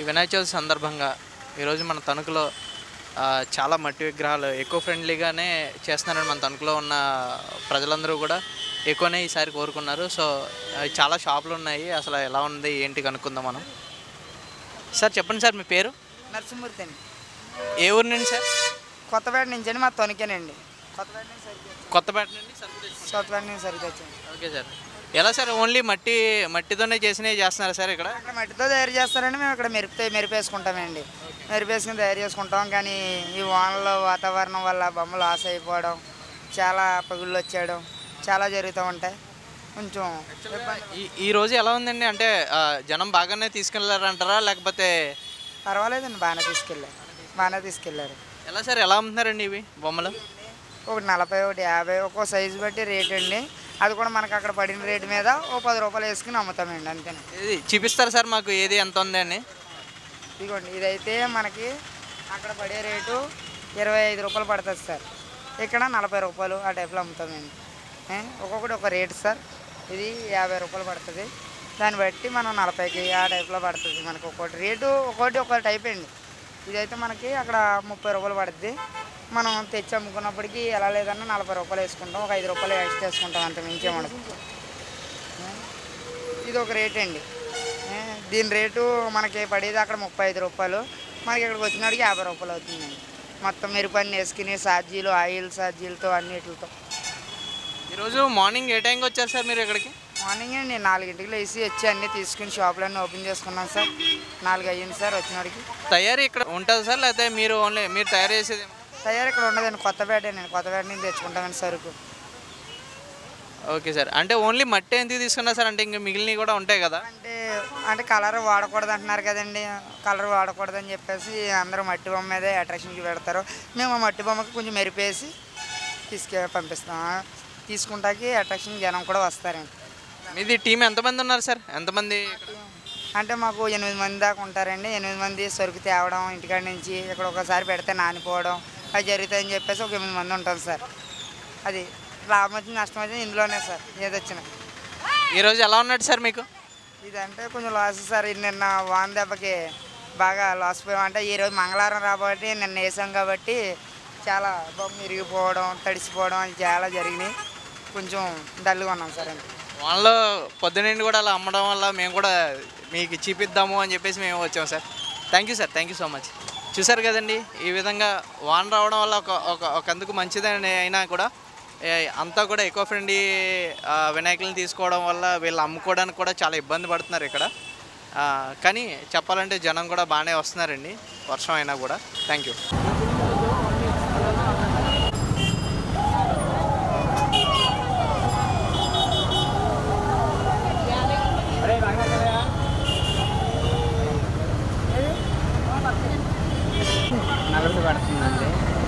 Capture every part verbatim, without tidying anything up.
ఈ వినాయక చవితి సందర్భంగా ఈరోజు మన తణుకులో చాలా మట్టి విగ్రహాలు ఎకో ఫ్రెండ్లీగానే చేస్తున్నారని మన తణుకులో ఉన్న ప్రజలందరూ కూడా ఎక్కువనే ఈసారి కోరుకున్నారు. సో చాలా షాపులు ఉన్నాయి. అసలు ఎలా ఉంది ఏంటి కనుక్కుందాం మనం. సార్ చెప్పండి సార్, మీ పేరు? నరసింహమూర్తి అండి. ఏ ఊరు నుండి సార్? కొత్తపేట నుంచి అండి. మా తణుకేనండి. కొత్తపేట నుంచి సరిగ్గా కొత్తపేట నుండి కొత్తపేట నుంచి సరిగ్గా వచ్చాను. Okay sir. ఎలా సార్, ఓన్లీ మట్టి మట్టితోనే చేసినవి చేస్తున్నారా సార్? ఇక్కడ ఇక్కడ మట్టితో తయారు చేస్తారండి. మేము ఇక్కడ మెరుపుతో మెరిపేసుకుంటామండి. మెరిపేసుకుని తయారు చేసుకుంటాం. కానీ ఈ వానలో వాతావరణం వల్ల బొమ్మలు లాస్ అయిపోవడం, చాలా పగుళ్ళు వచ్చేయడం చాలా జరుగుతూ ఉంటాయి. కొంచెం ఈ ఈరోజు ఎలా ఉందండి? అంటే జనం బాగానే తీసుకెళ్ళారంటారా లేకపోతే? పర్వాలేదండి, బాగానే తీసుకెళ్ళారు బాగానే తీసుకెళ్ళారు ఎలా సార్, ఎలా అమ్ముతున్నారండి ఇవి బొమ్మలు? ఒకటి నలభై, ఒకటి యాభై, ఒక్కో సైజు బట్టి రేట్ అండి. అది కూడా మనకు అక్కడ పడిన రేటు మీద ఓ పది రూపాయలు వేసుకుని అమ్ముతామండి, అంతేనా. ఇది చూపిస్తారు సార్ మాకు, ఏది ఎంత ఉంది అని? ఇదిగోండి, ఇదైతే మనకి అక్కడ పడే రేటు ఇరవై ఐదు రూపాయలు పడుతుంది సార్. ఇక్కడ నలభై రూపాయలు ఆ టైప్లో అమ్ముతామండి. ఒక్కొక్కటి ఒక రేటు సార్. ఇది యాభై రూపాయలు పడుతుంది. దాన్ని బట్టి మనం నలభైకి ఆ టైప్లో పడుతుంది మనకు. ఒక్కొక్కటి రేటు ఒక్కొక్కటి ఒక టైప్ అండి. ఇదైతే మనకి అక్కడ ముప్పై రూపాయలు పడుతుంది. మనం తెచ్చి అమ్ముకున్నప్పటికీ ఎలా లేదన్నా నలభై రూపాయలు వేసుకుంటాం. ఒక ఐదు రూపాయలు ఎక్స్ట్రా వేసుకుంటాం, అంత మించే మనకు. ఇది ఒక రేట్ అండి. దీని రేటు మనకి పడేది అక్కడ ముప్పై ఐదు రూపాయలు, మనకి ఇక్కడికి వచ్చినడికి యాభై రూపాయలు అవుతుందండి. మొత్తం మెరుపన్ని వేసుకుని ఛార్జీలు, ఆయిల్ ఛార్జీలతో అన్నిటితో. ఈరోజు మార్నింగ్ ఏ టైంకి వచ్చారు సార్ మీరు ఇక్కడికి? మార్నింగ్ అండి నాలుగింటికి లేచి వచ్చి అన్నీ తీసుకుని షాపులన్నీ ఓపెన్ చేసుకున్నాం సార్. నాలుగు అయ్యింది సార్ వచ్చినడికి. తయారీ ఇక్కడ ఉంటుంది సార్ లేకపోతే మీరు ఓన్లీ మీరు తయారు చేసేది? తయారు ఇక్కడ ఉండదండి, కొత్తపేట నేను కొత్తపేట నుంచి తెచ్చుకుంటామండి సరుకు. Okay sir. అంటే ఓన్లీ మట్టి ఎందుకు తీసుకున్నా సార్? అంటే ఇంకా మిగిలినవి కూడా ఉంటాయి కదా. అంటే అంటే కలర్ వాడకూడదు అంటున్నారు కదండి. కలర్ వాడకూడదని చెప్పేసి అందరూ మట్టి బొమ్మ మీదే అట్రాక్షన్కి పెడతారు. మేము మట్టి బొమ్మకి కొంచెం మెరిపేసి తీసుకే పంపిస్తాం. తీసుకుంటాకి అట్రాక్షన్ జనం కూడా వస్తారండి. మీది టీం ఎంతమంది ఉన్నారు సార్? ఎంతమంది? అంటే మాకు ఎనిమిది మంది దాకా ఉంటారండి. ఎనిమిది మంది సరుకు తేవడం, ఇంటికాడ నుంచి ఇక్కడ ఒకసారి పెడితే నానిపోవడం అది జరుగుతాయని చెప్పేసి ఒక ఎనిమిది మంది ఉంటాం సార్. అది లాభం వచ్చింది నష్టం వచ్చింది ఇందులోనే సార్. ఏది వచ్చినా. ఈరోజు ఎలా ఉన్నట్టు సార్ మీకు? ఇదంటే కొంచెం లాస్ సార్. నిన్న వాన దెబ్బకి బాగా లాస్ పోయాం. అంటే ఈరోజు మంగళవారం రాబట్టి నిన్న వేసాం కాబట్టి చాలా బొమ్మ ఇరిగిపోవడం, తడిసిపోవడం అది చాలా జరిగినాయి. కొంచెం డల్గా ఉన్నాం సార్. అంటే వానలో పొద్దునండి కూడా అలా అమ్మడం వల్ల మేము కూడా మీకు చూపిద్దాము అని చెప్పేసి మేము వచ్చాము sir. Thank you sir, thank you so much. చూసారు కదండి, ఈ విధంగా వాన రావడం వల్ల ఒక ఒక ఒకందుకు మంచిదని అయినా కూడా అంతా కూడా ఎకో ఫ్రెండ్లీ వినాయకులను తీసుకోవడం వల్ల వీళ్ళు అమ్ముకోవడానికి కూడా చాలా ఇబ్బంది పడుతున్నారు ఇక్కడ. కానీ చెప్పాలంటే జనం కూడా బాగానే వస్తున్నారండి వర్షం అయినా కూడా. Thank you. నలుగురు పడుతుందండి.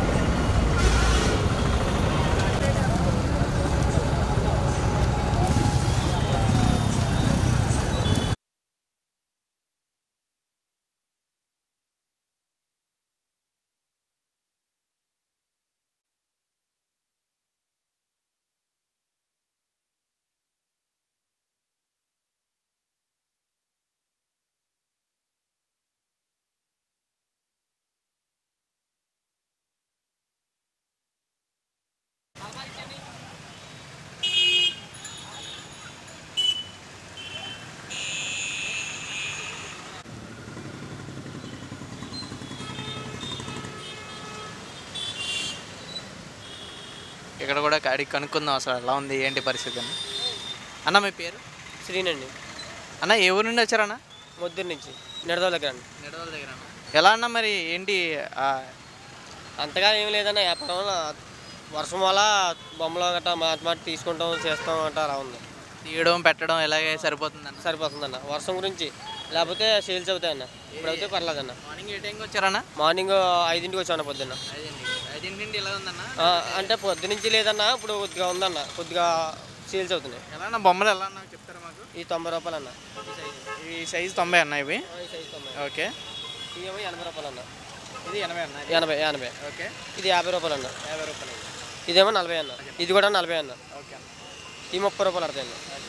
ఇక్కడ కూడా అడిగి కనుక్కుందాం అసలు ఎలా ఉంది ఏంటి పరిస్థితి అని. అన్న మీ పేరు? శ్రీనండి. అన్న ఏ ఊరు నుండి వచ్చారన్న? ముద్దూరు నుంచి, నిడదల దగ్గర అండి. నిడదల దగ్గర. ఎలా అన్న మరి ఏంటి? అంతగా ఏం లేదన్న, వ్యాపారం వర్షం వల్ల బొమ్మలు గట్రా మాట మాట తీసుకుంటాం చేస్తాం అంట అలా ఉంది. తీయడం పెట్టడం ఎలాగే సరిపోతుందన్న? సరిపోతుందన్న వర్షం గురించి, లేకపోతే సేల్స్ అవుతాయన్న. ఇప్పుడైతే పర్లేదన్న. మార్నింగ్ ఏ టైంకి వచ్చారన్న? మార్నింగ్ ఐదింటికి వచ్చాను పొద్దున్న. ఐదింటి ఎలా ఉందన్న? అంటే పొద్దు నుంచి లేదన్న, ఇప్పుడు కొద్దిగా ఉందన్న, కొద్దిగా సేల్స్ అవుతున్నాయి. ఎలా అన్న బొమ్మలు ఎలా అన్న చెప్తారా మాకు? ఈ తొంభై రూపాయలు అన్న. ఈ సైజు తొంభై అన్న ఇవి? ఈ సైజు తొంభై. ఓకే. ఇవేమో ఎనభై రూపాయలు అన్న. ఇది ఎనభై అన్న? ఎనభై ఎనభై. ఓకే. ఇది యాభై రూపాయలు అన్న. యాభై రూపాయలు. ఇదేమో నలభై అన్న. ఇది కూడా నలభై అన్న. ఓకే. ఈ ముప్పై రూపాయలు పడతాయి అన్న.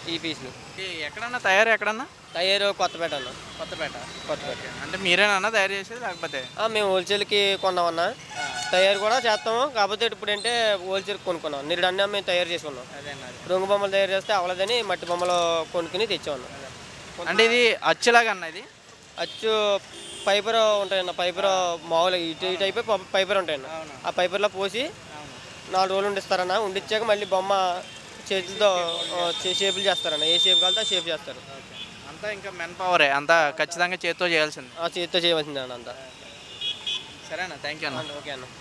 ఈ పీసులు. ఈ ఎక్కడన్నా తయారు ఎక్కడన్నా తయారు కొత్తపేట అన్న. కొత్తపేట కొత్తపేట. అంటే మీరేనా తయారు చేసేది లేకపోతే ఆ, మేము హోల్సేల్కి కొన్నామన్నా. తయారు కూడా చేస్తాము, కాకపోతే ఇప్పుడంటే హోల్సేల్ కొనుక్కున్నాం. నిరుడు అన్నీ మేము తయారు చేసుకున్నాం. అదే అన్నది. రంగు బొమ్మలు తయారు చేస్తే అవలేదని మట్టి బొమ్మలు కొనుక్కుని తెచ్చామన్నా. అంటే ఇది అచ్చులాగా అన్న ఇది అచ్చు పైపర్ ఉంటాయన్న. పైపర్ మామూలుగా ఇటు ఇటు అయిపోయి ప- పైపర్ ఉంటాయన్న. అవును. ఆ పైపర్లో పోసి నాలుగు రోజులు ఉండిస్తారన్న. ఉండిచ్చాక మళ్ళీ బొమ్మ చేతితో ఆ, చే- షేపులు చేస్తారన్న. ఏ షేప్ కావాలితే ఆ షేప్ చేస్తారు. అంతా ఇంకా మెన్ పవరే అంతా ఖచ్చితంగా చేతితో చేయాల్సింది. ఆ చేతితో చేయవలసిందే అన్న అంతా. సరేనా, థ్యాంక్ యూ అన్న. ఓకే అన్న.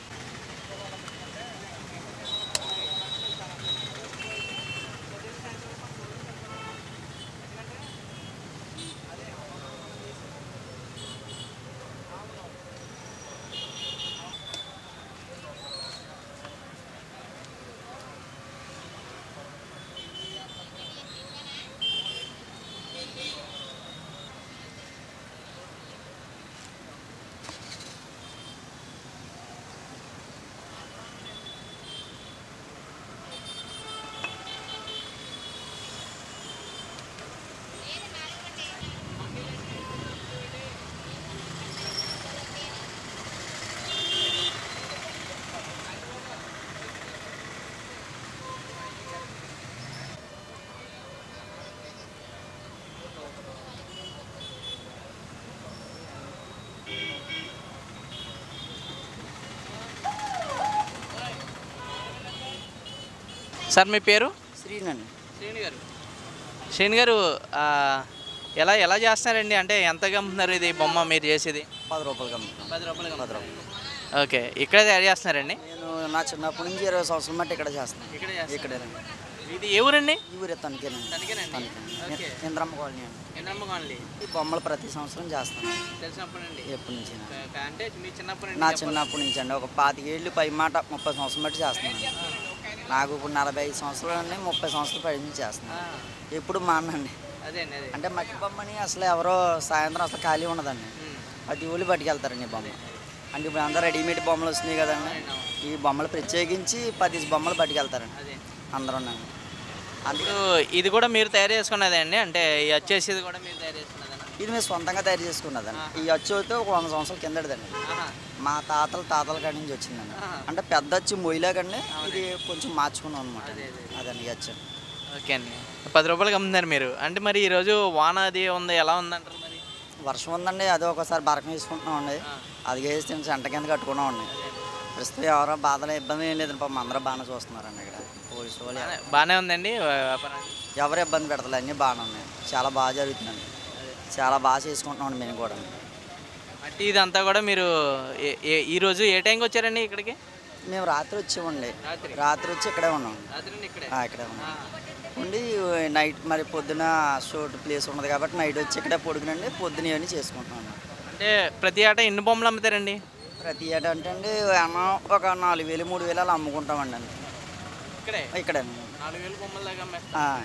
సార్ మీ పేరు? శ్రీనండి. శ్రేణి గారు. శ్రేణి గారు ఆ, ఎలా ఎలా చేస్తున్నారండి? అంటే ఎంతగా అమ్ముతున్నారు ఇది బొమ్మ మీరు చేసేది? పది రూపాయలకి అమ్ముతాను. పది రూపాయలు పది రూపాయలు. ఓకే, ఇక్కడే తయారు చేస్తున్నారండి? నేను నా చిన్నప్పటి నుంచి ఇరవై సంవత్సరాల మట్టి ఇక్కడ చేస్తాను. ఇక్కడే ఇక్కడేనండి. ఇది ఏ ఊరండి? ఈ ఊరే తనకేనండి. తనకేనండి. ఓకే. ఇంద్రమ్మ కాలనీ అండి. ఎన్నమ్మ కాలనీ ఈ బొమ్మలు ప్రతి సంవత్సరం చేస్తాను. తెలిసినప్పటి నుండి ఎప్పటి నుంచి అంటే మీ చిన్నప్పటి నుండి నా చెప్పాలి. చిన్నప్పటి నుంచి అండి ఒక పాతికేళ్ళు పై మాట ముప్పై సంవత్సరం బట్టి చేస్తున్నాను. నాకు ఇప్పుడు నలభై ఐదు సంవత్సరాలు అండి, ముప్పై సంవత్సరాల పై నుంచి ఆ, చేస్తున్నాను. ఎప్పుడు మానండి. అదే అండి అదే. అంటే మట్టి బొమ్మని అసలు ఎవరో సాయంత్రం అసలు ఖాళీ ఉండదండి. ఉమ్. పది ఊళ్ళు పట్టుకెళ్తారండి ఈ బొమ్మ. అంటే ఇప్పుడు అందరూ రెడీమేడ్ బొమ్మలు వస్తున్నాయి కదండి. ఈ బొమ్మలు ప్రత్యేకించి పది బొమ్మలు పట్టుకెళ్తారండి అదే. అందరూ. అందుకే ఇప్పుడు ఇది కూడా మీరు తయారు చేసుకున్నదే అండి? అంటే ఈ వచ్చేసి కూడా మీరు తయారు చేసుకున్నదేనా? ఇది మేము సొంతంగా తయారు చేసుకున్నదండి. ఈ అచ్చు అయితే ఒక వంద సంవత్సరాల కిందటిదండి. ఆహా. మా తాతల తాతల కాడి నుంచి వచ్చిందండి. ఆహా. అంటే పెద్ద అచ్చు మొయ్యలాగండి, ఇది కొంచెం మార్చుకున్నాం అనమాట. అదే, అదే. అదండి ఈ అచ్చు. ఓకే అండి, పది రూపాయలకి అమ్ముతున్నారు మీరు. అంటే మరి ఈరోజు వాన అది ఉంది, ఎలా ఉందంటారు మరి? వర్షం ఉందండి, అదే ఒకసారి బరకం వేసుకుంటున్నామండి. ఆ. అది వేసి తిని సెంట కింద కట్టుకున్నామండి. ప్రస్తుతం ఎవరో బాధలు ఇబ్బంది ఏం లేదండి. పాపం అందరూ బాగానే చూస్తున్నారండి ఇక్కడ. పోలీసు వాళ్ళు బానే- బాగానే ఉందండి వ్యాపారం. ఎవరు ఇబ్బంది పెడతలే, అన్నీ బాగానే ఉన్నాయి. చాలా బాగా జరుగుతుందండి. చాలా బాగా చేసుకుంటున్నామండి మేము కూడా. అంటే ఇదంతా కూడా మీరు ఏ- ఏ- ఈరోజు ఏ టైంకి వచ్చారండి ఇక్కడికి? మేము రాత్రి వచ్చామండి. రాత్రి రాత్రి వచ్చి ఇక్కడే ఉన్నాం. రాత్రి ఇక్కడే ఆ, ఇక్కడే ఉన్నాం. ఉండి నైట్ మరి పొద్దున షూట్ ప్లేస్ ఉన్నది కాబట్టి నైట్ వచ్చి ఇక్కడే పొడుగునండి. పొద్దున ఇవన్నీ చేసుకుంటున్నాం. అంటే ప్రతి ఏటా ఎన్ని బొమ్మలు అమ్ముతారండి? ప్రతి ఏటా అంటే అండి అన్నం ఒక నాలుగు వేలు మూడు వేలు అలా అమ్ముకుంటామండి అండి. ఇక్కడే ఇక్కడే నాలుగు వేలు బొమ్మలు దాకా అమ్మేస్తారు. ఆ,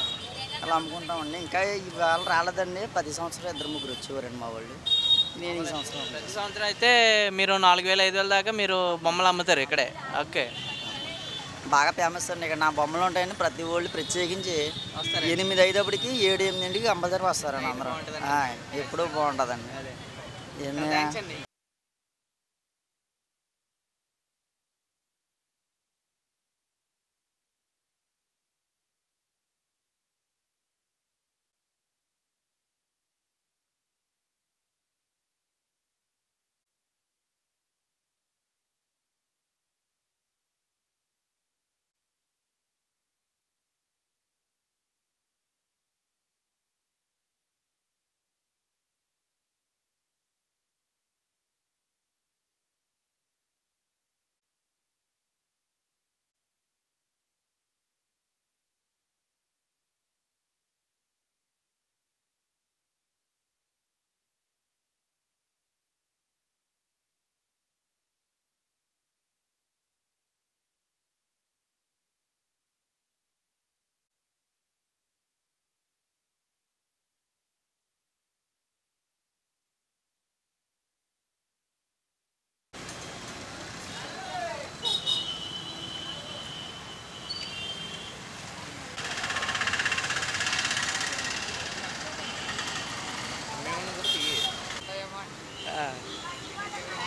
అలా అమ్ముకుంటామండి. ఇంకా ఇవాళ రాలేదండి. పది సంవత్సరాలు ఇద్దరు ముగ్గురు వచ్చేవారండి మా వాళ్ళు. నేను ఈ సంవత్సరం ప్రతి సంవత్సరం అయితే మీరు నాలుగు వేలు ఐదు వేల దాకా మీరు బొమ్మలు అమ్ముతారు ఇక్కడే. ఓకే, బాగా ఫేమస్ అండి ఇక్కడ. నా బొమ్మలు ఉంటాయండి. ప్రతి వాళ్ళు ప్రత్యేకించి వస్తారు. ఎనిమిది ఐదప్పటికి ఏడు ఎనిమిదింటికి కంపల్సరీ వస్తారండి అందరూ. ఆ, ఎప్పుడూ బాగుంటుందండి. ఎన్ని థ్యాంక్స్ అండి.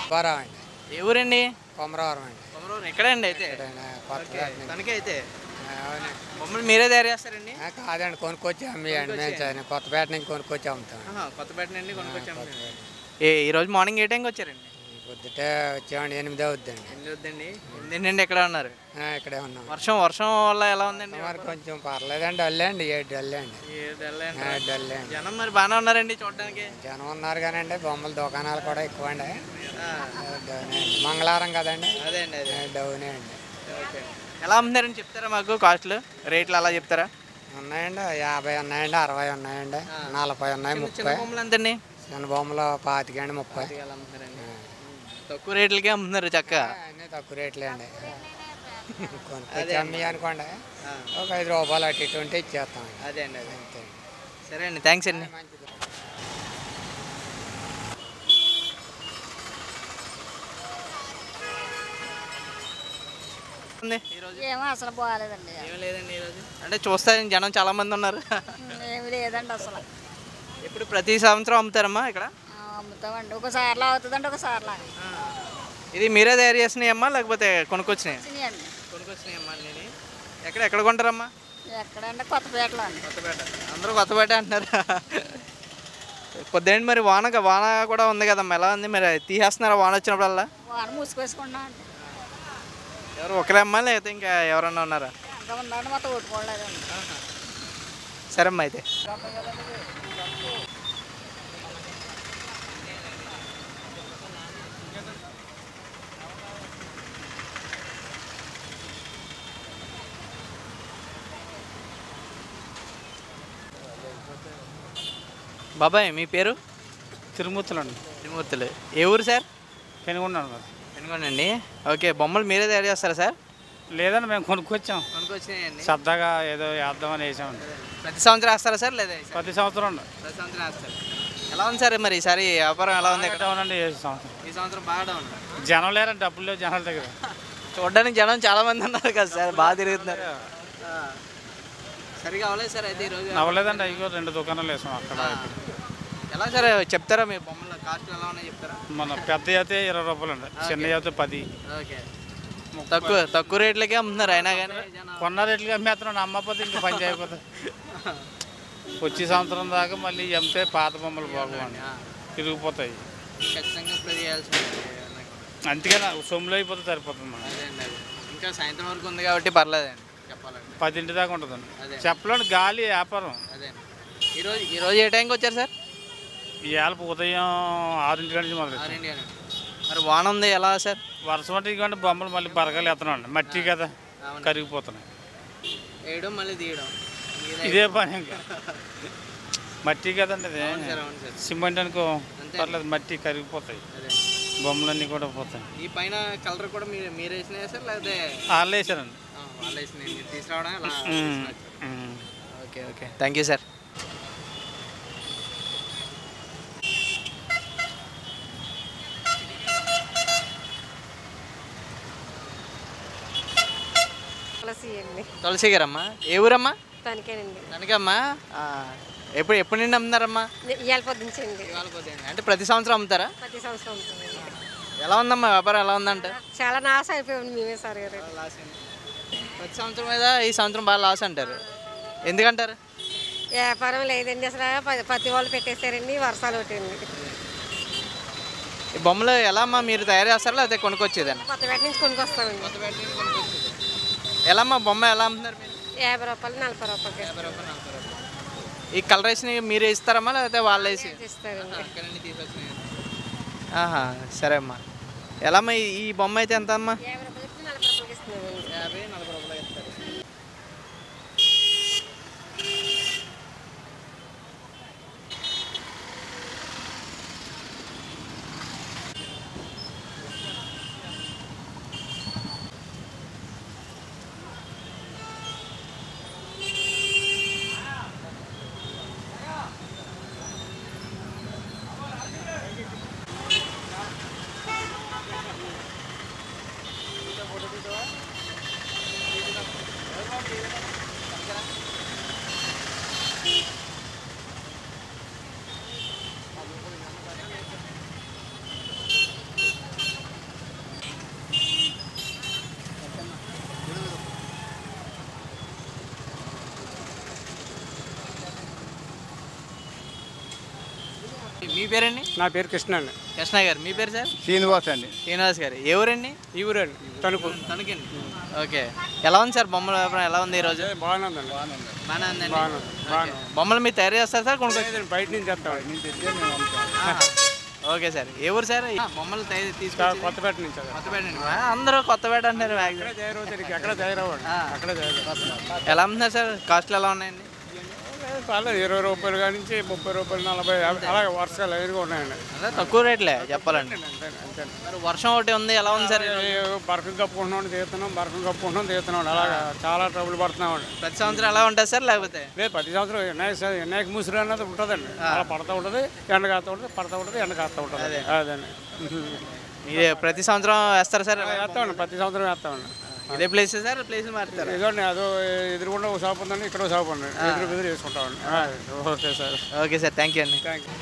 వరం అండి, ఏ ఊరండి? కొమరవరం అండి. కొమరవరం ఎక్కడే అండి అయితే? ఇక్కడైనా కొత్త ఓకే, తనకే అయితే అవునండి. బొమ్మలు మీరే తయారు చేస్తారండి? ఆ, కాదండి కొనుక్కొచ్చి అమ్మేయండి. మేము చదివిన కొత్తపేట నుంచి కొనుక్కొచ్చి అమ్ముతాం. ఆహా, కొత్తపేట నుండి కొనుక్కొచ్చాము. కొత్తపేట. ఏ ఈరోజు మార్నింగ్ ఏ టైంకి వచ్చారండి? పొద్దుటే వచ్చామండి, ఎనిమిది అవుద్దండి. ఎనిమిది వద్దండి. ఎనిమిది నుండి ఎక్కడ ఉన్నారు? ఆ, ఇక్కడే ఉన్నాం. వర్షం వర్షం వల్ల ఎలా ఉందండి? మరి కొంచెం పర్లేదండి, డల్లే అండి, ఏ డల్లే అండి, ఏ డల్ అండి. ఆ, డల్లే అండి. జనం మరి బాగానే ఉన్నారండి చూడడానికి? జనం ఉన్నారు కానండి, బొమ్మల దుకాణాలు కూడా ఎక్కువ అండి. ఆ, డౌనే అండి, మంగళవారం కదండి, అదే అండి అదే. ఆ, డౌనే అండి. ఓకే, ఎలా అమ్ముతారని చెప్తారా మాకు? కాస్ట్లు రేట్లు అలా చెప్తారా? ఉన్నాయండి, యాభై ఉన్నాయండి, అరవై ఉన్నాయండి, నలభై ఉన్నాయి, చిన్న ముప్పై. చిన్న బొమ్మలు ఎంతండి? చిన్న బొమ్మలు పాతికండి, ముప్పై. ఎలా అమ్ముతారండి? తక్కువ రేట్లకే అమ్ముతున్నారు చక్కగా. అన్నీ తక్కువ రేట్లే అండి. కొనుక్కొచ్చి అమ్మి అనుకోండి, ఒక ఐదు రూపాయలు అటు ఇటు ఉంటే ఇచ్చేస్తాం. అదే అండి అదే. అంతే. సరే అండి, థ్యాంక్స్ అండి. మంచిది. ఉంది ఈరోజు? ఏమో అసలు బాగాలేదండి. ఏమీ లేదండి ఈరోజు. అంటే చూస్తారని జనం చాలా మంది ఉన్నారు. ఏమి లేదండి అసలు. ఇప్పుడు ప్రతి సంవత్సరం అమ్ముతారమ్మా ఇక్కడ? ఆ, అమ్ముతామండి, ఒకసారిలో అవుతుందండి, ఒకసారిలో ఇది మీరే తయారు చేసినాయమ్మా లేకపోతే కొనుక్కొచ్చినాయి? వచ్చినాయండి. కొనుక్కొచ్చినాయమ్మా. నేను ఎక్కడ ఎక్కడ కొంటారమ్మా? ఎక్కడంటే కొత్తపేటలో అండి. కొత్తపేట. అందరూ కొత్తపేట అంటున్నారు. పొద్దున్న మరి వాన వాన కూడా ఉంది కదమ్మా, ఎలా ఉంది మరి? తీసేస్తున్నారా వాన వచ్చినప్పుడల్లా? వాన మూసుకేసుకున్నా అండి. ఎవరు ఒకరే అమ్మా లేకపోతే ఇంకా ఎవరన్నా ఉన్నారా? అంత ఉందండి, మొత్తం ఓటుకోలేదండి. సరే అమ్మా అయితే. బాబాయ్ మీ పేరు? తిరుమూర్తులు అండి, త్రిమూర్తులు. ఏ ఊరు సార్? పెనుగొండాను మరి. పెనుగొండండి. ఓకే, బొమ్మలు మీరే తయారు చేస్తారా సార్? లేదండి మేము కొనుక్కొచ్చాం, కొనుక్కొచ్చినాయండి. సరదాగా ఏదో వేద్దామని వేసామండి. ప్రతి సంవత్సరం వేస్తారా సార్ లేదా? ప్రతి సంవత్సరం అండి. ప్రతి సంవత్సరం వేస్తారు. ఎలా ఉంది సార్ మరి ఈసారి వ్యాపారం ఎలా ఉంది ఇక్కడ? అవునండి, ఏ సంవత్సరం ఈ సంవత్సరం బాగా డౌన్. జనం లేరండి, డబ్బులు లేవు జనాల దగ్గర. చూడడానికి జనం చాలా మంది ఉన్నారు కదా సార్, బాగా తిరుగుతున్నారు. సరిగా అవ్వలేదు సార్ అయితే ఈరోజు? నవ్వలేదండి, అయ్యో రెండు దుకాణాలు వేసాం అక్కడ. ఎలా సార్ చెప్తారా మీ బొమ్మల కాస్ట్ ఎలా ఉన్నాయి చెప్తారా? మన పెద్ద అయితే ఇరవై రూపాయలు అండి, చిన్న అయితే పది. ఓకే, తక్కువ తక్కువ రేట్లకే అమ్ముతున్నారు అయినా కానీ కొన్న రేట్లుగా అమ్మేస్తున్నాను, అమ్మపోతే ఇంకా పని చేయకపోతే. వచ్చే సంవత్సరం దాకా మళ్ళీ అమ్మితే పాత బొమ్మలు బాగుండి తిరిగిపోతాయి. ఖచ్చితంగా ఇప్పుడు చేయాల్సి ఉంటుంది. అందుకని సొమ్ములు అయిపోతే సరిపోతుంది మనం. అదే అండి, అదే. ఇంకా సాయంత్రం వరకు ఉంది కాబట్టి పర్లేదండి చెప్పాలండి. పదింటి దాకా ఉంటుందండి. అదే. చెప్పలేండి, గాలి వ్యాపారం. అదే ఈరోజు ఈరోజు ఏ టైంకి వచ్చారు సార్? ఇవాళ ఉదయం ఆరింటి గంటల నుంచి మొదలు. ఆరింటి కానీ. మరి వాన ఉంది ఎలా సార్? వర్షం అంటే ఇదిగోండి బొమ్మలు మళ్ళీ బరగాలు ఎత్తనండి, మట్టి కదా అవును. కరిగిపోతున్నాయి. వేయడం మళ్ళీ తీయడం ఇదే పని ఇంకా. మట్టి కదండి ఇది, అవును సార్, అవును సార్. సిమెంట్ అనుకో అంతే. పర్లేదు, మట్టి కరిగిపోతాయి, అదే బొమ్మలన్నీ కూడా పోతాయి. ఈ పైన కలర్ కూడా మీరు మీరు వేసినాయా సార్ లేకపోతే వాళ్ళు వేసారండి. ఆ, వాళ్ళు వేసినాయి మీరు తీసుకురావడం అలా ఉమ్, తీసుకురావచ్చు. ఉమ్. Okay okay, thank you sir. Tulasi అండి. తులసి గారమ్మా, ఏ ఊరమ్మా? తనకేనండి. తనకమ్మా. ఆ, ఎప్పుడు ఎప్పుడు నుండి అమ్ముతారమ్మా? ఇవాళ పొద్దుంచండి. ఇవాళ పొద్దున్న. అంటే ప్రతి సంవత్సరం అమ్ముతారా? ప్రతి సంవత్సరం ఉంటుందండి. ఎలా ఉందమ్మా వ్యాపారం, ఎలా ఉందంట? చాలా నాశ అయిపోయింది మేమే సార్ గారు. ప్రతి సంవత్సరం మీద ఈ సంవత్సరం బాగా లాస్ అంటారు, ఎందుకంటారు? వ్యాపారం లేదండి అసలు, ప- పత్తి వాళ్ళు పెట్టేశారండి, వర్షాలు ఒకటండి. ఈ బొమ్మలు ఎలా అమ్మా మీరు తయారు చేస్తారా లేకపోతే కొనుక్కొచ్చేదాన్ని? కొత్తపేట నుంచి కొనుక్కొస్తామండి. ఎలా అమ్మా బొమ్మ ఎలా అమ్ముతున్నారు మీరు? యాభై రూపాయలు నలభై రూపాయలకి యాభై రూపాయలు, నలభై రూపాయలు. ఈ కలర్ వేసి మీరు ఇస్తారమ్మా లేకపోతే వాళ్ళు వేసి? ఇస్తారండి. ఆహా, సరే అమ్మా. ఎలా అమ్మా ఈ- ఈ బొమ్మ అయితే ఎంత అమ్మా? యాభై రూపాయలకి నలభై రూపాయలకి ఇస్తున్నామండి. యాభై నలభై రూపాయలు ఇస్తారు. మీ పేరండి? నా పేరు కృష్ణ అండి. కృష్ణ గారు. మీ పేరు సార్? శ్రీనివాస్ అండి. శ్రీనివాస్ గారు. ఏ ఊరండి? ఈ ఊరండి తణుకు. తణుకండి. ఓకే. ఎలా ఉంది సార్ బొమ్మల వ్యాపారం ఎలా ఉంది ఈరోజు? బాగుందండి. బాగానే ఉందండి. బాగుంది. ఓకే. బొమ్మలు మీరు తయారు చేస్తారు సార్ కొనుక్కొచ్చి? బయట నుంచి వస్తామండి. Okay sir. ఏ ఊరు సార్? ఆ, బొమ్మలు తయారు తీసుకొచ్చి కొత్తపేట నుంచి. కొత్తపేట అండి. ఆ, అందరూ కొత్తపేట అంటారు. ఎక్కడ తయారవుతారు? ఎక్కడ తయారవ్వండి. ఆ. అక్కడ తయారవుతారు. ఎలా ఉంటున్నారు సార్? కాస్ట్లు ఎలా ఉన్నాయండి? పర్లేదు ఇరవై రూపాయలు కాడి నుంచి ముప్పై రూపాయలు నలభై యాభై అలాగే వర్షాలు ఎదురుగా ఉన్నాయండి. అదే తక్కువ రేట్లే చెప్పాలండి. అంతే అంతే. మరి వర్షం ఒకటి ఉంది ఎలా ఉంది సార్? బరకం కప్పుకుంటున్నాం తీస్తున్నాం, బరకం కప్పుకుంటున్నాం తీస్తున్నాం, అలాగా చాలా ట్రబుల్ పడుతున్నామండి. ప్రతి సంవత్సరం ఎలా ఉంటుంది సార్? లేకపోతే లేదు ప్రతి సంవత్సరం వినాయక చవితి- వినాయక ముసురు అన్నది ఉంటుందండి. అలా పడతా ఉంటుంది, ఎండ కాస్తా ఉంటుంది, పడతా ఉంటుంది, ఎండ కాస్తా ఉంటుంది. అదే. అదండి. మీరు ప్రతి సంవత్సరం వేస్తారు సార్? వేస్తామండి, ప్రతి సంవత్సరం వేస్తామండి. ఇదే ప్లేస్ సార్? ప్లేస్ మారుతారు? ఇదండి అదో ఎదురుకుండా ఒక షాప్ ఉందండి, ఇక్కడ ఒక షాప్ ఉందండి, ఎదురు బెదురు వేసుకుంటామండి. Okay sir. Okay sir, thank you అండి. Thank you.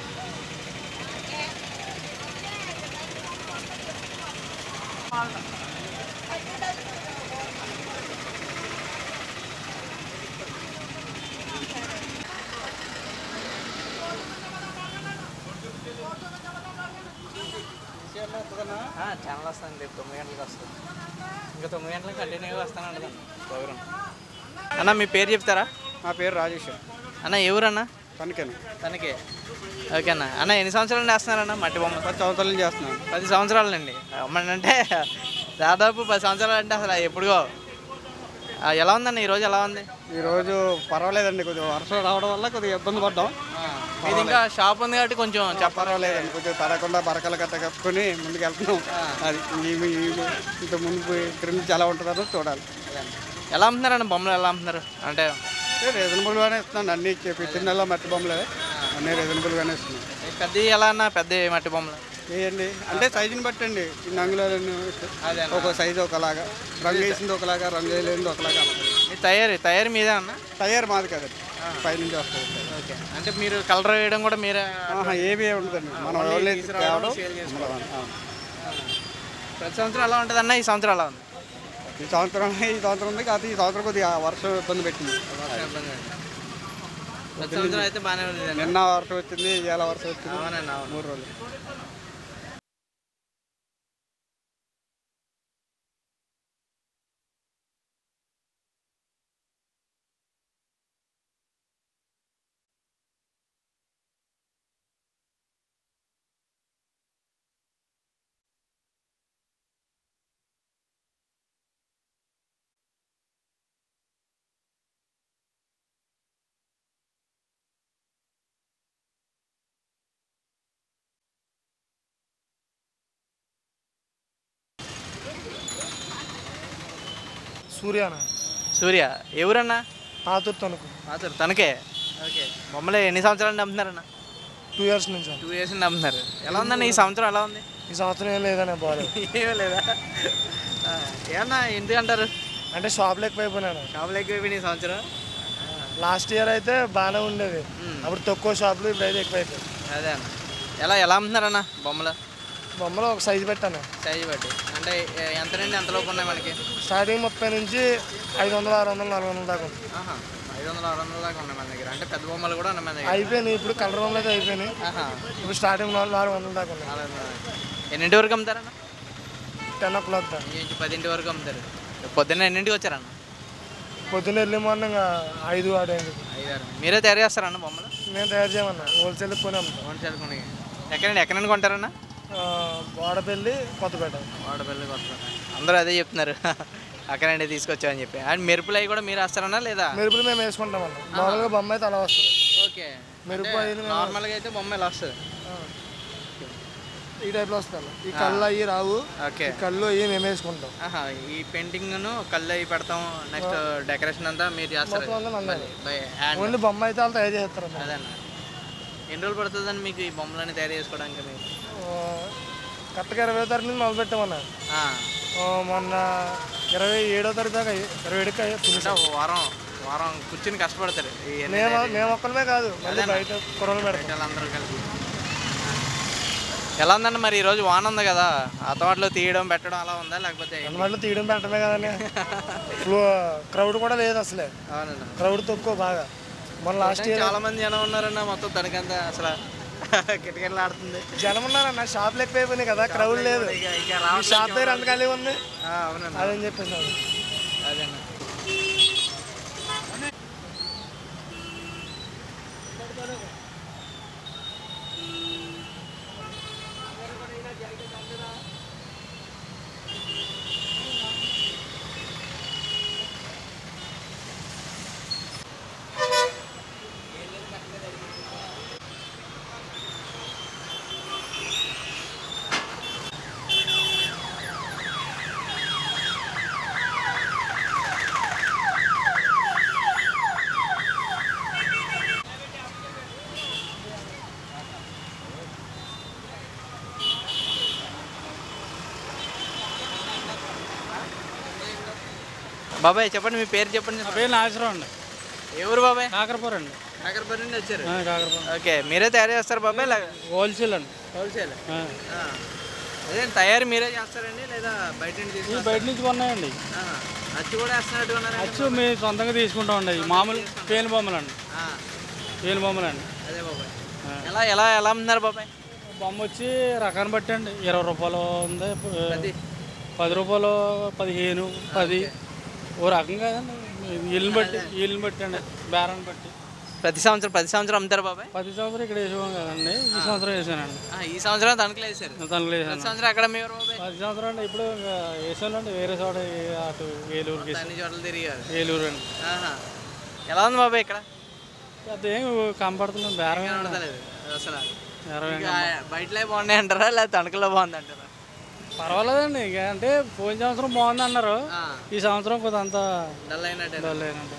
ఛానల్ వస్తాను రేపు తొమ్మిది గంటలకు వస్తుంది. ఇంకా తొమ్మిది గంటలకు కంటిన్యూగా వస్తాను అండి ప్రోగ్రామ్. అన్న మీ పేరు చెప్తారా? నా పేరు రాజేష్. అన్న ఎవరన్నా? పనికని తనకే. ఓకే అన్న. అన్న ఎన్ని సంవత్సరాలు నుండి వేస్తున్నారన్న మట్టి బొమ్మ? పది సంవత్సరాలు చేస్తున్నాను. పది సంవత్సరాలండి. అంటే దాదాపు పది సంవత్సరాలు అంటే అసలు ఎప్పుడుగో. ఆ, ఎలా ఉందన్న ఈరోజు? ఎలా ఉంది ఈరోజు? పర్వాలేదండి, కొద్దిగా వర్షం రావడం వల్ల కొద్దిగా ఇబ్బంది పడ్డాం. ఇది ఇంకా షాప్ ఉంది కాబట్టి కొంచెం చెప్పాలి. పర్వాలేదండి, కొద్దిగా తడకుండా బరకలు గట్ట కప్పుకొని ముందుకు వెళ్తున్నాం. అది ఈ- ఈ- ఇంత ముందు ఇక్కడ నుంచి ఎలా ఉంటుందో చూడాలి. ఎలా అమ్ముతున్నారన్న బొమ్మలు? ఎలా అమ్ముతున్నారు అంటే? రీజనబుల్గానే ఇస్తున్నాను. అన్ని పెట్టిన మట్టి బొమ్మలే, అన్నీ రీజనబుల్గానే ఇస్తున్నాను. పెద్ద ఎలా అన్న? పెద్ద మట్టి బొమ్మలు వేయండి అంటే సైజుని బట్టండి. ఈ నంగులన్నీ అదే ఒక సైజు ఒకలాగా, రంగు వేసింది ఒకలాగా, రంగు వేయలేనిది ఒకలాగా. మీ తయారీ తయారీ మీదే అన్న? తయారు మాది కదండి, పైనుంచి వస్తుంది. ఓకే. అంటే మీరు కలర్ వేయడం కూడా మీరే? ఆహా, ఏమీ ఉండదండి, మనం ఓన్లీ వాళ్ళే తీసుకురావడం, తేవడం, సేల్ చేసుకోవడం. అమ్మడం. ఆ. ప్రతి సంవత్సరం ఎలా ఉంటుంది అన్న? ఈ సంవత్సరం ఎలా ఉంది? ఈ సంవత్సరం ఈ సంవత్సరం ఉంది కాదు, ఈ సంవత్సరం కొద్దిగా వర్షం ఇబ్బంది పెట్టింది. ప్రతి సంవత్సరం అయితే బాగానే ఉంది. నిన్న వర్షం వచ్చింది, ఇవాళ వర్షం వచ్చింది. అవునండి, అవును. మూడు రోజులు. సూర్యానా? సూర్య. ఎవరన్నా? ఆతుర్ తణుకు. అతను తనకే. ఓకే. బొమ్మలు ఎన్ని సంవత్సరాలు నుండి అమ్ముతున్నారన్న? టూ ఇయర్స్ నుంచి. టూ ఇయర్స్ నుండి అమ్ముతున్నారు. ఎలా ఉందన్న ఈ సంవత్సరం? ఎలా ఉంది? ఈ సంవత్సరం ఏం లేదనే బాగాలేదు. ఏమీ లేదా? ఆ, ఏమన్నా ఎందుకంటారు? అంటే షాప్లు ఎక్కువైపోయినాను. షాపులు ఎక్కువైపోయినాయి ఈ సంవత్సరం. లాస్ట్ ఇయర్ అయితే బాగానే ఉండేది, అప్పుడు తక్కువ షాపులు, ఇప్పుడైతే ఎక్కువైపోయింది. అదే అన్న. ఎలా ఎలా అమ్ముతున్నారన్న బొమ్మలు? బొమ్మలు ఒక సైజు పెట్టాను. సైజు బట్టి అంటే ఎ- ఎంత నుండి ఎంతలోపు ఉన్నాయి మనకి? స్టార్టింగ్ ముప్పై నుంచి ఐదు వందలు ఆరు వందలు నాలుగు వందల దాకా ఉంది. ఆహా, ఐదు వందలు ఆరు వందల దాకా ఉన్నాయి మన దగ్గర. అంటే పెద్ద బొమ్మలు కూడా ఉన్నాయి మన దగ్గర. అయిపోయినాయి ఇప్పుడు, కలర్ బొమ్మలు అయితే అయిపోయినాయి. ఆహా, ఇప్పుడు స్టార్టింగ్ నాలుగు నాలుగు వందల దాకా ఉన్నాయి. నాలుగు వందలు. ఎన్నింటి వరకు అమ్ముతారన్న? టెన్ ఓ క్లాక్ దాకా. ఇంచు పదింటి వరకు అమ్ముతారు. పొద్దున్న ఎన్నింటికి వచ్చారన్న? పొద్దున్న ఎర్లీ మార్నింగ్ ఐదు ఆరు అయింది. ఐదారు. మీరే తయారు చేస్తారన్న బొమ్మలు? మేము తయారు చేయమన్నా, హోల్సేల్ కొని అమ్ముతాం. ఓన్ చదువుకుని ఎక్కడండి? ఎక్కడ నుండి కొంటారన్న? వాడపల్లి, కొత్తపేట. వాడపల్లి కొత్త. అందరూ అదే చెప్తున్నారు. అక్కడ నుండి తీసుకొచ్చామని చెప్పి. అండ్ మెరుపులు అవి కూడా మీరు వేస్తారన్నా లేదా? మెరుపులు మేము వేసుకుంటాం అన్న. మామూలుగా బొమ్మ అయితే అలా వస్తుంది. ఓకే. మెరుపు అంటే అయ్యింది. నార్మల్గా అయితే బొమ్మ ఇలా వస్తుంది. ఈ టైప్లో వస్తాను. ఈ కళ్ళు అయ్యి రావు, ఓకే. ఈ కళ్ళు అయ్యి మేము వేసుకుంటాం. ఆహా, ఈ పెయింటింగ్ను కళ్ళు అవి పెడతాం. నెక్స్ట్ డెకరేషన్ అంతా మీరు చేస్తారు. మొత్తం అంతా నల్లే. By hand. ఓన్లీ బొమ్మ అయితే వాళ్ళు తయారు చేస్తారు అన్న. అదన్న. ఎన్ని రోజులు పడుతుందని మీకు ఈ బొమ్మలని తయారు చేసుకోవడానికి మీరు? ఆ, కరెక్ట్గా ఇరవై తారీఖు నుంచి మొదలు పెట్టామన్నా. ఆ, ఆ, మొన్న ఇరవై ఏడో తారీఖు దాకా అయ్యి- ఇరవై ఏడుకి అయ్యి అంటే ఫినిష్. ఒక వారం వారం కూర్చుని కష్టపడతారు. ఈ మేము మేము ఒక్కరిమే కాదు, మళ్ళీ అదేనా? బయట కుర్రలు పెడతాం. అందరూ కలిపి. ఎలా ఉందన్న మరి ఈరోజు వాన ఉంది కదా, అతవాట్లో తీయడం పెట్టడం అలా ఉందా లేకపోతే? అన్నమాట తీయడం పెట్టమే కదండి. ఫ్లో క్రౌడ్ కూడా లేదు అసలే. అవునన్నా. క్రౌడ్ తక్కువ బాగా. మొన్న లాస్ట్ ఇయర్ చాలా మంది జనం ఉన్నారన్న మొత్తం తనకంతా అసలు. కిటకిటలు ఆడుతుంది. జనం ఉన్నారన్న, షాపులు ఎక్కువైపోయినాయి కదా, క్రౌడ్ లేదు. ఇక ఇక ఈ రావట్లేదు. షాప్ దగ్గర అంత ఖాళీ ఉంది, ఆ, అవునన్నా అదని చెప్పేసి. అదేనా. బాబాయ్ చెప్పండి, మీ పేరు చెప్పండి. నా పేరు నాగేశ్వరరావు అండి. ఏ ఊరు బాబాయ్? కాకరపురం అండి. కాకరపల్లి నుండి వచ్చారు. కాకరపురం. ఓకే, మీరే తయారు చేస్తారు బాబాయ్? హోల్సేల్ అండి. హోల్సేల్. అదే తయారు మీరే చేస్తారండి లేదా బయట నుండి ఇవి తీసుకొస్తారా? బయట నుంచి కొన్నాయండి. అచ్చు కూడా వేస్తున్నట్టు ఉన్నారా? అచ్చు మేము సొంతంగా తీసుకుంటాం అండి. మామూలు పేను బొమ్మలు అండి. పేను బొమ్మలు అండి. అదే బాబాయ్. ఎలా ఎలా ఎలా అమ్ముతున్నారు బాబాయ్? బొమ్మ వచ్చి రకాన్ని బట్టి అండి. ఇరవై రూపాయలు ఉంది, పది పది రూపాయలు, పదిహేను, పది, ఓ రకం కాదండి. ఇల్లుని బట్టి ఇల్లుని బట్టి అండి, బేరాన్ని బట్టి. ప్రతి సంవత్సరం ప్రతి సంవత్సరం అమ్ముతారు బాబాయ్? ప్రతి సంవత్సరం ఇక్కడ వేసేవాం కదండి, ఈ సంవత్సరం వేసానండి. ఆ, ఈ సంవత్సరం తణుకులో వేసారు. తనకు ప్రతి వేసాను. సంవత్సరం ఎక్కడ మీరు బాబాయ్? ప్రతి సంవత్సరం అండి. ఇప్పుడు వేసానండి వేరే చోట, అటు ఏలూరుకి వేసాను. అన్ని చోట్ల తిరిగారు. ఏలూరు అండి. ఆహా. ఎలా ఉంది బాబాయ్ ఇక్కడ? పెద్ద ఏం కనపడుతున్నాం, బేరం ఏం కనబడతలేదు అసలు. బేరం ఏం ఇంకా బయటలో బాగున్నాయి అంటారా లేదా తణుకులో బాగుంది అంటారా? పర్వాలేదండి. ఇక అంటే పోయిన సంవత్సరం బాగుంది అన్నారు, ఆ, ఈ సంవత్సరం కొంత అంతా డల్ అయినట్టే. డల్ అయినట్టు.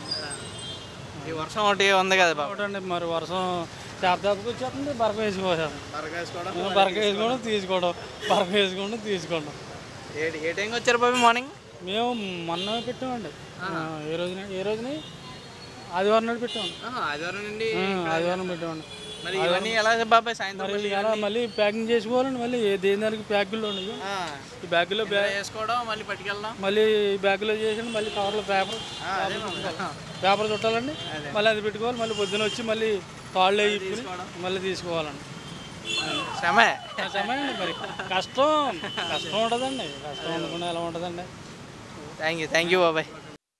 ఈ వర్షం ఒకటి ఉంది కదా బాబు. ఒకటండి మరి వర్షం చేపకు వచ్చేస్తుంది, బరక వేసుకోవాలి. బరక వేసుకోవడం, బరక వేసుకోవడం తీసుకోవడం, బరక వేసుకోవడం తీసుకోవడం. ఏ ఏ టైంకి వచ్చారు బాబు మార్నింగ్? మేము మొన్న పెట్టామండి. ఆ, ఏ రోజున ఏ రోజున ఆదివారం నాడు పెట్టామండి. ఆహా, ఆదివారం నుండి ఆ, ఆదివారం పెట్టామండి. మరి ఇవన్నీ ఎలా బాబాయ్ సాయంత్రం మరి మళ్ళీ ఇలా మళ్ళీ ప్యాకింగ్ చేసుకోవాలండి. మళ్ళీ ఏ దేని దానికి బ్యాగుల్లో ఉన్నాయి. ఆ, ఈ బ్యాగులో ఇందులో వేసుకోవడం మళ్ళీ పట్టుకెళ్ళడం. మళ్ళీ ఈ బ్యాగులో చేసి మళ్ళీ కవర్లో పేపర్ ఆ, అదే బాబు. పేపర్ చుట్టాలండి. మళ్ళీ అది పెట్టుకోవాలి. మళ్ళీ పొద్దున వచ్చి మళ్ళీ తాళ్ళు వేసుకుని మళ్ళీ తీసుకోవాలండి. శ్రమే. సమయండి మరి కష్టం కష్టం ఉంటుందండి. కష్టం ఉండకుండా ఎలా ఉంటుందండి. థ్యాంక్ యూ థ్యాంక్ యూ బాబాయ్.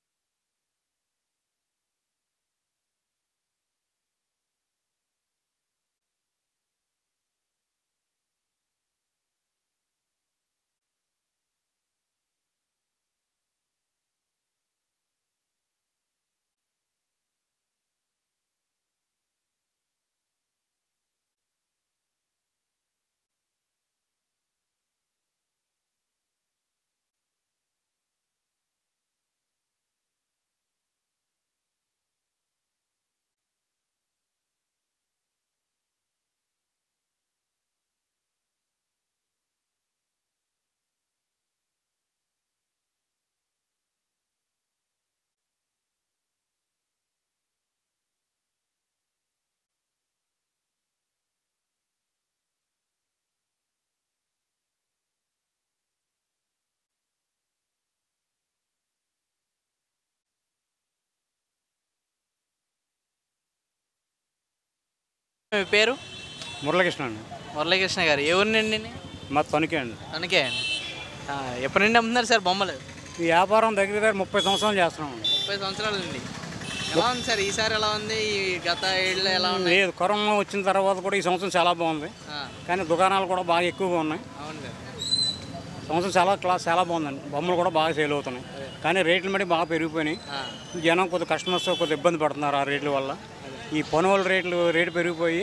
మీ పేరు? మురళకృష్ణ అండి. మురళీకృష్ణ గారు ఏ ఊరి నుండి? మా తణుకే అండి. తనకే అండి. ఆ, ఎప్పటి నుండి అమ్ముతున్నారు సార్ బొమ్మలు? ఈ వ్యాపారం దగ్గర దగ్గర ముప్పై సంవత్సరాలు చేస్తున్నాం అండి. ముప్పై సంవత్సరాల నుండి. ఎలా ఉంది సార్ ఈసారి? ఎలా ఉంది ఈ గత ఏళ్ళు ఎలా ఉన్నాయి? లేదు, కరోనా వచ్చిన తర్వాత కూడా ఈ సంవత్సరం చాలా బాగుంది. ఆ, కానీ దుకాణాలు కూడా బాగా ఎక్కువగా ఉన్నాయి. అవును సార్. సంవత్సరం చాలా క్లాస్ చాలా బాగుందండి. బొమ్మలు కూడా బాగా సేల్ అవుతున్నాయి. కానీ రేట్లు మట్టి బాగా పెరిగిపోయినాయి. ఆ, జనం కొద్ది కస్టమర్స్ కొద్ది ఇబ్బంది పడుతున్నారు ఆ రేట్ల వల్ల. ఈ పనుల రేట్లు రేటు పెరిగిపోయి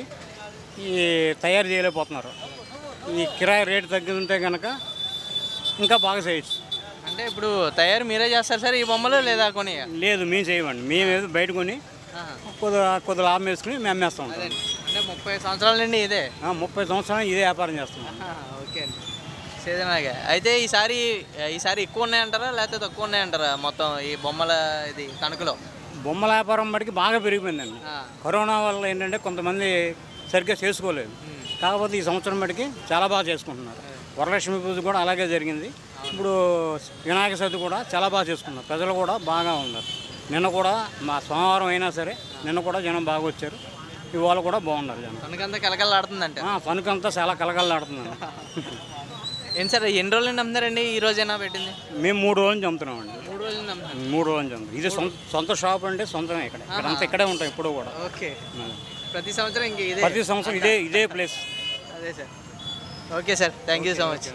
ఈ తయారు చేయలేకపోతున్నారు. ఈ కిరాయి రేటు తగ్గుతుంటే కనుక ఇంకా బాగా చేయొచ్చు. అంటే ఇప్పుడు తయారు మీరే చేస్తారు సార్ ఈ బొమ్మలు లేదా కొని? లేదు, మేము చేయమండి. మేము ఏదో బయట కొని కొద్ది కొద్ది లాభం వేసుకుని మేము అమ్మేస్తాం. అదే అంటే ముప్పై సంవత్సరాల నుండి ఇదే? ఆ, ముప్పై సంవత్సరాలు ఇదే వ్యాపారం చేస్తున్నాం. ఆహా, ఓకే అండి. సేదనాగా అయితే ఈసారి ఈసారి ఎక్కువ ఉన్నాయంటారా లేకపోతే తక్కువ ఉన్నాయంటారా మొత్తం ఈ బొమ్మల ఇది తణుకులో? బొమ్మల వ్యాపారం మటుకి బాగా పెరిగిపోయిందండి. ఆ, కరోనా వల్ల ఏంటంటే కొంతమంది సరిగ్గా చేసుకోలేదు. కాకపోతే ఈ సంవత్సరం మటుకి చాలా బాగా చేసుకుంటున్నారు. వరలక్ష్మి పూజ కూడా అలాగే జరిగింది. ఇప్పుడు వినాయక చవితి కూడా చాలా బాగా చేసుకున్నారు. ప్రజలు కూడా బాగా ఉన్నారు. నిన్న కూడా మా సోమవారం అయినా సరే నిన్న కూడా జనం బాగా వచ్చారు. ఇవాళ కూడా బాగున్నారు జనం. తనకంతా కలకలాడుతుందంట. తణుకంతా చాలా కలకలాడుతున్నాను. ఏం సార్ ఎన్ని రోజులు నమ్ముతారండి? ఈ రోజైనా పెట్టింది? మేము మూడు రోజులు చంపుతున్నామండి. మూడు రోజులు నమ్ముతాం. మూడు రోజులు చంపుతాం. ఇది సొంత సొంత షాప్ అంటే సొంతమే. ఇక్కడ ఇక్కడంతా ఇక్కడే ఉంటాం ఇప్పుడు కూడా. ఓకే. ప్రతి సంవత్సరం ఇంక ఇదే? ప్రతి సంవత్సరం ఇదే ఇదే ప్లేస్. అదే sir. Okay sir, thank you so much.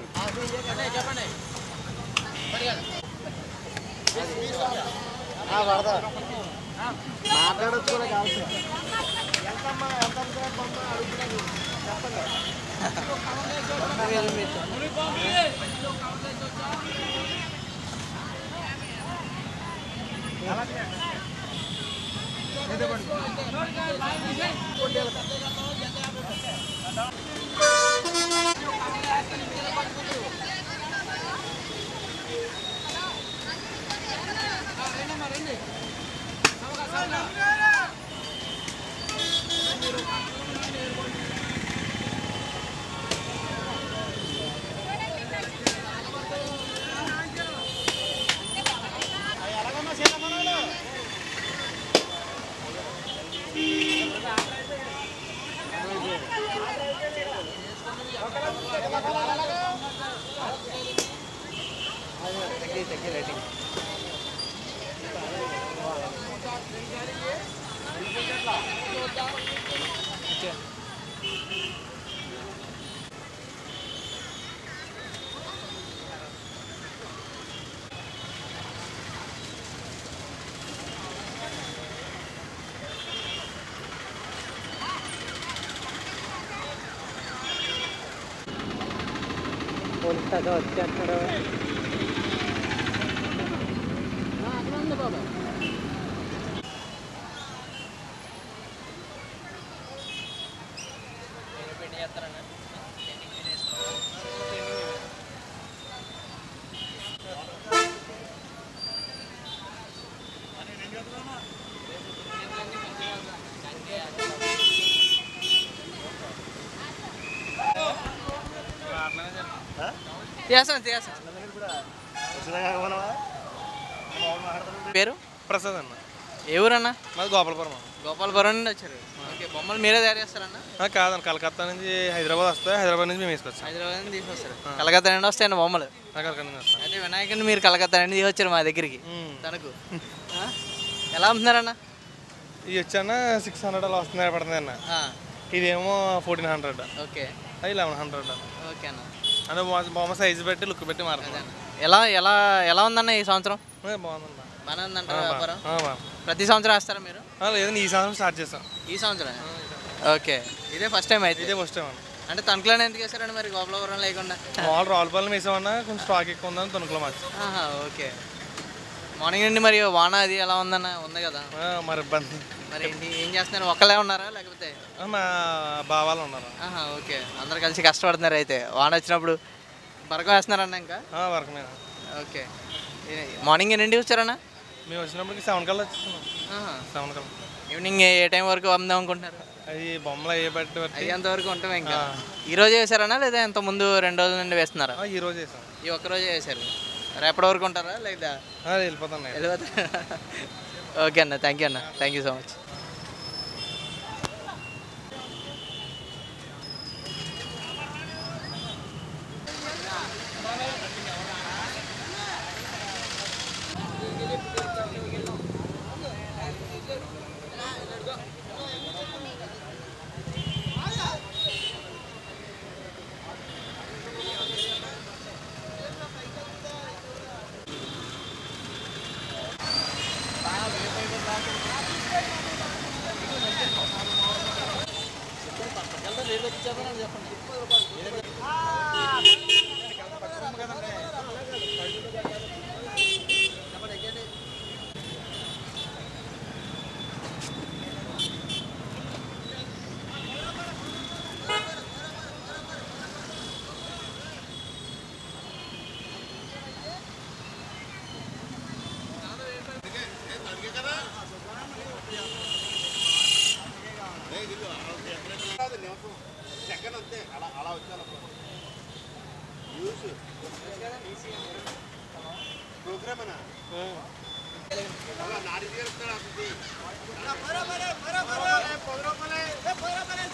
Police అదో వచ్చేస్తాడు. పేరు ప్రసాద్ అన్న. ఏ ఊరన్నా? మాది గోపాలపురం. గోపాలపురం నుండి వచ్చారు. ఓకే. బొమ్మలు మీరే తయారు చేస్తారన్నా? కాదన్న, కలకత్తా నుంచి హైదరాబాద్ వస్తాయి. హైదరాబాద్ నుంచి మేము వేసుకొచ్చాం. హైదరాబాద్ నుంచి తీసుకొస్తారు. కలకత్తా నుండి వస్తాయండి బొమ్మలు? కలకత్తా నుంచి వస్తాం. అయితే వినాయకుడిని మీరు కలకత్తా నుండి తీసుకొచ్చారు మా దగ్గరికి. తనకు ఎలా అమ్ముతున్నారన్న? ఇవి వచ్చాన సిక్స్ హండ్రెడ్ అలా వస్తున్నాయి పడుతుంది అన్న. ఇదేమో ఫోర్టీన్ హండ్రెడ్. ఓకే. అది లెవెన్ హండ్రెడ్. ఓకే అన్న. అంటే బొమ్మ సైజు పెట్టి లుక్ పెట్టి మారుతుంది. ఎలా ఎలా ఎలా ఉందన్న ఈ సంవత్సరం? బాగుందన్న. బాగానే ఉందంటారా వ్యాపారం? బాగా. ప్రతి సంవత్సరం వేస్తారా మీరు? లేదండి, ఈ సంవత్సరం స్టార్ట్ చేస్తాం. ఈ సంవత్సరం? ఓకే. ఇదే ఫస్ట్ టైం అయితే? ఇదే ఫస్ట్ టైం అన్న. అంటే తణుకులోనే ఎందుకు వేసారండి మరి గోపాలపురం లేకుండా? మామూలు రావులపాలెం వేసామన్నా, కొంచెం స్టాక్ ఎక్కువ ఉందని తణుకులో మార్చి. ఓకే. మార్నింగ్ నుండి మరి వాన అది ఎలా ఉందన్న? ఉంది కదా మరి ఇబ్బంది. మరి ఏంటి ఏం చేస్తున్నారు? ఒక్కలే ఉన్నారా లేకపోతే? మా బావాలు ఉన్నారు. ఓకే. అందరు కలిసి కష్టపడుతున్నారు అయితే. వాన వచ్చినప్పుడు బరకం వేస్తున్నారన్న ఇంకా? వరకమే. ఓకే. మార్నింగ్ ఎన్నింటి వచ్చారన్నా? మేము వచ్చినప్పటికి సెవెన్ కల్లా వచ్చేస్తున్నాం. సెవెన్ కల్లా. ఈవినింగ్ ఏ టైం వరకు అమ్ముదాం అనుకుంటున్నారు? అవి బొమ్మలు అయ్యే బట్టి అయ్యేంత వరకు ఉంటాం ఇంకా. ఈ రోజే వేసారన్నా లేదా ఇంత ముందు రెండు రోజుల నుండి వేస్తున్నారా? ఈ రోజు వేసాం. ఈ ఒక్క రోజే వేసారు. రేపటి వరకు ఉంటారా లేదా? వెళ్ళిపోతాం. వెళ్ళిపోతా. ఓకే అన్న, థ్యాంక్ యూ అన్న, thank you so much. Programme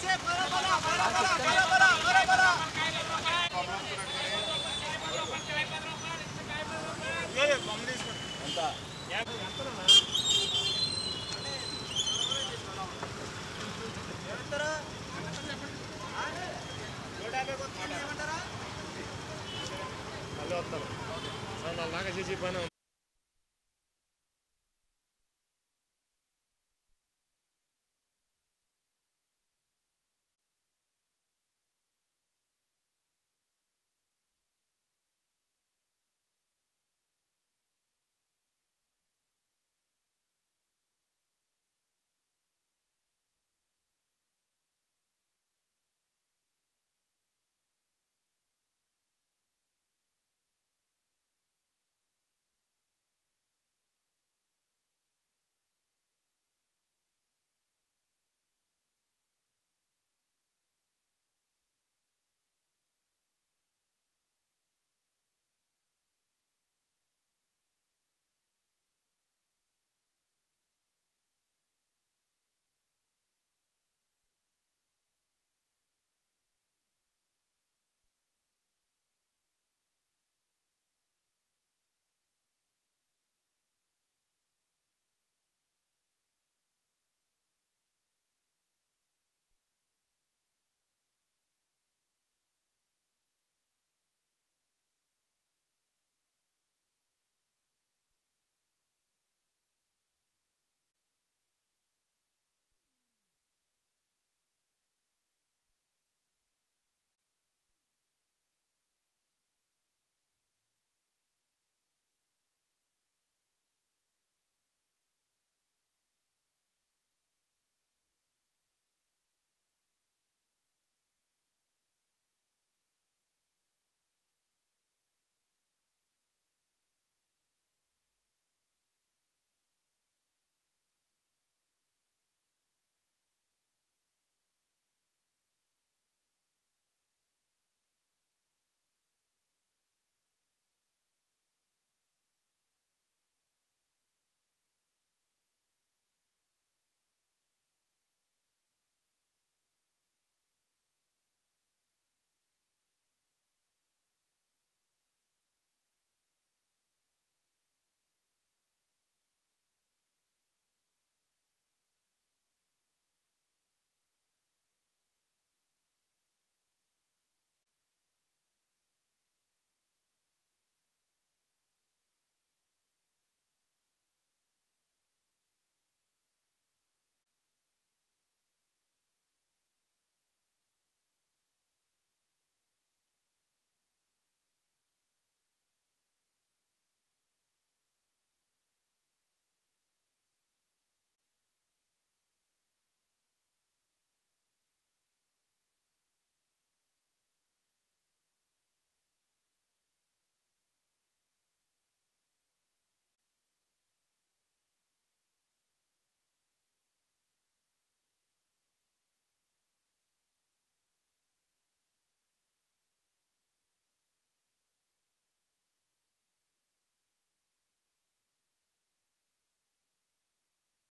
మళ్ళీ వస్తాను నాలుగు దాకా చేసి పని